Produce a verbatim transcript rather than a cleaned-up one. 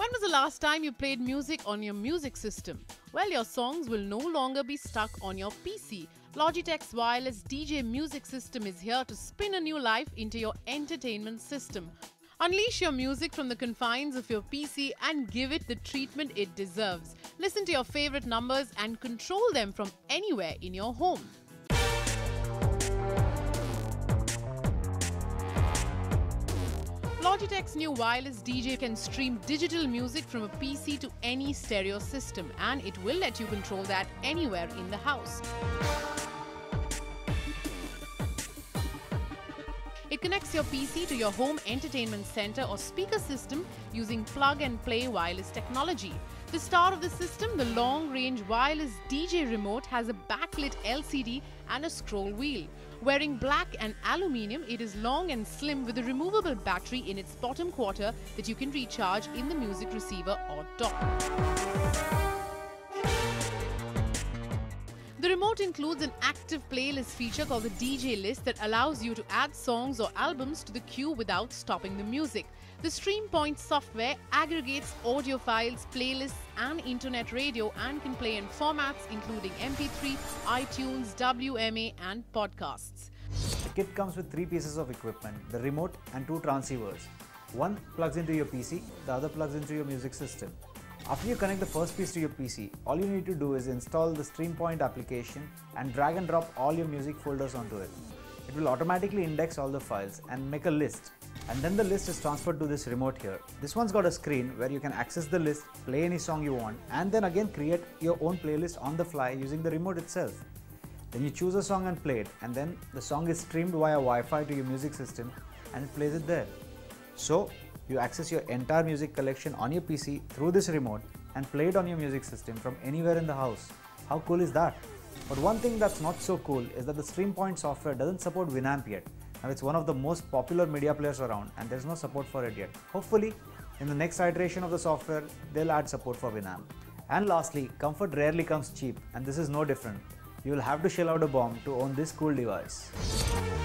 When was the last time you played music on your music system? Well, your songs will no longer be stuck on your P C. Logitech's wireless D J music system is here to spin a new life into your entertainment system. Unleash your music from the confines of your P C and give it the treatment it deserves. Listen to your favorite numbers and control them from anywhere in your home. Logitech's new wireless D J can stream digital music from a P C to any stereo system, and it will let you control that anywhere in the house. It connects your P C to your home entertainment center or speaker system using plug-and-play wireless technology. The star of the system, the long-range wireless D J remote, has a backlit L C D and a scroll wheel. Wearing black and aluminium, it is long and slim with a removable battery in its bottom quarter that you can recharge in the music receiver or dock. The remote includes an active playlist feature called the D J list that allows you to add songs or albums to the queue without stopping the music. The StreamPoint software aggregates audio files, playlists and internet radio and can play in formats including M P three, iTunes, W M A and podcasts. The kit comes with three pieces of equipment, the remote and two transceivers. One plugs into your P C, the other plugs into your music system. After you connect the first piece to your P C, all you need to do is install the StreamPoint application and drag and drop all your music folders onto it. It will automatically index all the files and make a list, and then the list is transferred to this remote here. This one's got a screen where you can access the list, play any song you want, and then again create your own playlist on the fly using the remote itself. Then you choose a song and play it, and then the song is streamed via Wi-Fi to your music system and it plays it there. So you access your entire music collection on your P C through this remote and play it on your music system from anywhere in the house. How cool is that? But one thing that's not so cool is that the StreamPoint software doesn't support Winamp yet. Now it's one of the most popular media players around and there's no support for it yet. Hopefully, in the next iteration of the software, they'll add support for Winamp. And lastly, comfort rarely comes cheap, and this is no different. You will have to shell out a bomb to own this cool device.